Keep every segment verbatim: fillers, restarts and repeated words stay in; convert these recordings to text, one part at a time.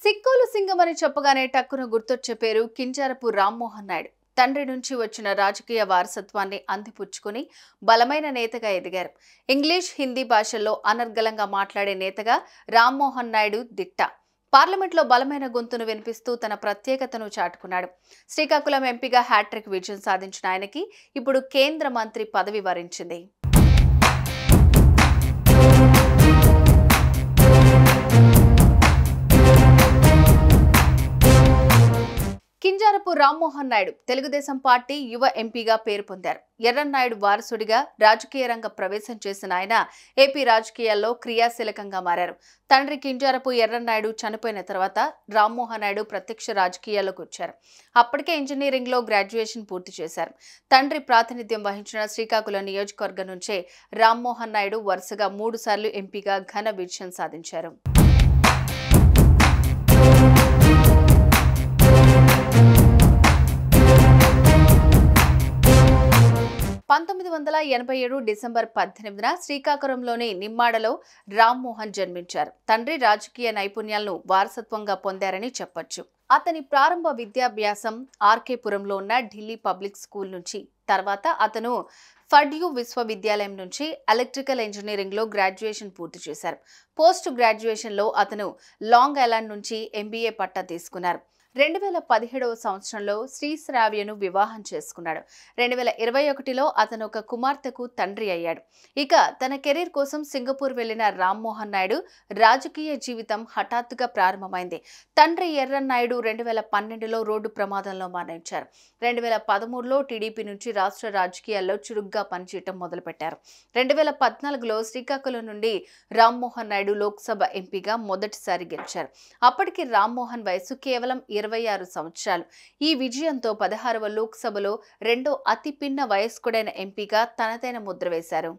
సిక్కోలు సింగమని చెప్పగానే టక్కున గుర్తొచ్చే పేరు కింజారపు రామ్మోహన్ నాయుడు. తండ్రి నుంచి వచ్చిన రాజకీయ వారసత్వాన్ని అందిపుచ్చుకుని బలమైన నేతగా ఎదిగారు. ఇంగ్లీష్, హిందీ భాషల్లో అనర్గళంగా మాట్లాడే నేతగా రామ్మోహన్ నాయుడు దిట్ట. పార్లమెంట్లో బలమైన గొంతును వినిపిస్తూ తన ప్రత్యేకతను చాటుకున్నాడు. శ్రీకాకుళం ఎంపీగా హ్యాట్రిక్ విజయం సాధించిన ఆయనకి ఇప్పుడు కేంద్ర మంత్రి పదవి వరించింది. కింజారపు రామ్మోహన్ నాయుడు తెలుగుదేశం పార్టీ యువ ఎంపీగా పేరు పొందారు. ఎర్రన్నాయుడు వారసుడిగా రాజకీయ రంగ ప్రవేశం చేసిన ఆయన ఏపీ రాజకీయాల్లో క్రియాశీలకంగా మారారు. తండ్రి కింజారపు ఎర్రన్నాయుడు చనిపోయిన తర్వాత రామ్మోహన్ నాయుడు ప్రత్యక్ష రాజకీయాల్లోకి వచ్చారు. అప్పటికే ఇంజనీరింగ్ లో గ్రాడ్యుయేషన్ పూర్తి చేశారు. తండ్రి ప్రాతినిధ్యం వహించిన శ్రీకాకుళం నియోజకవర్గం నుంచే రామ్మోహన్ నాయుడు వరుసగా మూడు సార్లు ఎంపీగా ఘన విజయం సాధించారు. పంతొమ్మిది వందల ఎనభై ఏడు డిసెంబర్ పద్దెనిమిదిన శ్రీకాకుళంలోని నిమ్మాడలో రామ్మోహన్ జన్మించారు. తండ్రి రాజకీయ నైపుణ్యాలను వారసత్వంగా పొందారని చెప్పొచ్చు. అతని ప్రారంభ విద్యాభ్యాసం ఆర్కేపురంలో ఉన్న ఢిల్లీ పబ్లిక్ స్కూల్ నుంచి. తర్వాత అతను ఫడ్యూ విశ్వవిద్యాలయం నుంచి ఎలక్ట్రికల్ ఇంజనీరింగ్ లో గ్రాడ్యుయేషన్ పూర్తి చేశారు. పోస్ట్ గ్రాడ్యుయేషన్ లో అతను లాంగ్ ఐలాండ్ నుంచి ఎంబీఏ పట్టా తీసుకున్నారు. రెండు వేల పదిహేడవ సంవత్సరంలో శ్రీశ్రావ్యను వివాహం చేసుకున్నాడు. రెండు వేల ఇరవై ఒకటిలో అతను ఒక కుమార్తెకు తండ్రి అయ్యాడు. ఇక తన కెరీర్ కోసం సింగపూర్ వెళ్లిన రామ్మోహన్ నాయుడు రాజకీయ జీవితం హఠాత్తుగా ప్రారంభమైంది. తండ్రి ఎర్రన్నాయుడు రెండు వేల పన్నెండులో రోడ్డు ప్రమాదంలో మరణించారు. రెండు వేల పదమూడులో టీడీపీ నుంచి రాష్ట్ర రాజకీయాల్లో చురుగ్గా పనిచేయటం మొదలుపెట్టారు. రెండు వేల పద్నాలుగులో శ్రీకాకుళం నుండి రామ్మోహన్ నాయుడు లోక్సభ ఎంపీగా మొదటిసారి గెలిచారు. అప్పటికి రామ్మోహన్ వయసు కేవలం ఇరవై ఆరు సంవత్సరాలు. ఈ విజయంతో పదహారవ లోక్సభలో రెండో అతి పిన్న వయస్కుడైన ఎంపీగా తనదైన ముద్ర వేశారు.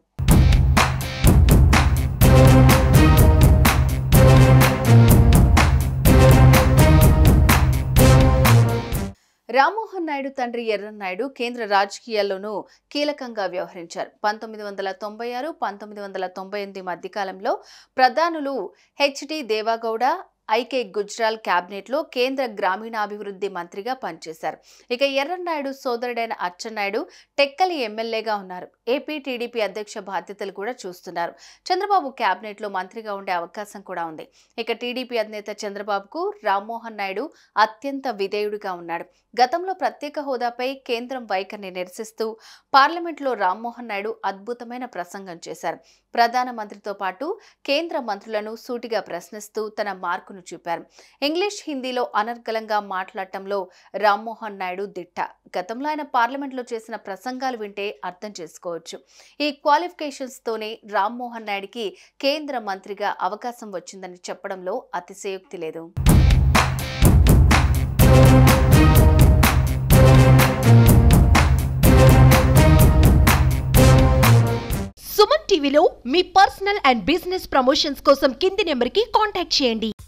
రామ్మోహన్ నాయుడు తండ్రి ఎర్రన్నాయుడు కేంద్ర రాజకీయాల్లోనూ కీలకంగా వ్యవహరించారు. పంతొమ్మిది వందల తొంభై ఆరు పంతొమ్మిది వందల తొంభై ఎనిమిది మధ్యకాలంలో ప్రధానులు HD Devegowda, IK Gujral cabinet లో కేంద్ర గ్రామీణాభివృద్ధి మంత్రిగా పనిచేశారు. ఇక ఎర్రన్నాయుడు సోదరుడైన అచ్చెన్నాయుడు టెక్కలి ఎమ్మెల్యేగా ఉన్నారు. ఏపీ టీడీపీ అధ్యక్ష బాధ్యతలు కూడా చూస్తున్నారు. చంద్రబాబు క్యాబినెట్ లో మంత్రిగా ఉండే అవకాశం కూడా ఉంది. ఇక టీడీపీ అధినేత చంద్రబాబుకు రామ్మోహన్ నాయుడు అత్యంత విధేయుడిగా ఉన్నాడు. గతంలో ప్రత్యేక హోదాపై కేంద్రం వైఖరిని నిరసిస్తూ పార్లమెంట్లో రామ్మోహన్ నాయుడు అద్భుతమైన ప్రసంగం చేశారు. ప్రధానమంత్రితో పాటు కేంద్ర మంత్రులను సూటిగా ప్రశ్నిస్తూ తన మార్కును చూపారు. ఇంగ్లీష్, హిందీలో అనర్గళంగా మాట్లాడటంలో రామ్మోహన్ నాయుడు దిట్ట. గతంలో ఆయన పార్లమెంట్లో చేసిన ప్రసంగాలు వింటే అర్థం చేసుకోవచ్చు. ఈ క్వాలిఫికేషన్స్ తోనే రామ్మోహన్ నాయుడికి కేంద్ర మంత్రిగా అవకాశం వచ్చిందని చెప్పడంలో అతిశయోక్తి లేదు. సుమన్ టీవీలో మీ పర్సనల్ అండ్ బిజినెస్ ప్రమోషన్స్ కోసం కింది నెంబర్కి కాంటాక్ట్ చేయండి.